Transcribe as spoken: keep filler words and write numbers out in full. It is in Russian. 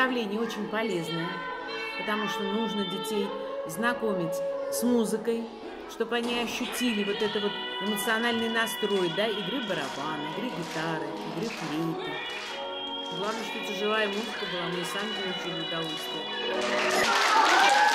представление очень полезное, потому что нужно детей знакомить с музыкой, чтобы они ощутили вот это вот эмоциональный настрой, да, игры барабана, игры гитары, игры флейты. Главное, что это живая музыка была, мы и сами получили удовольствие.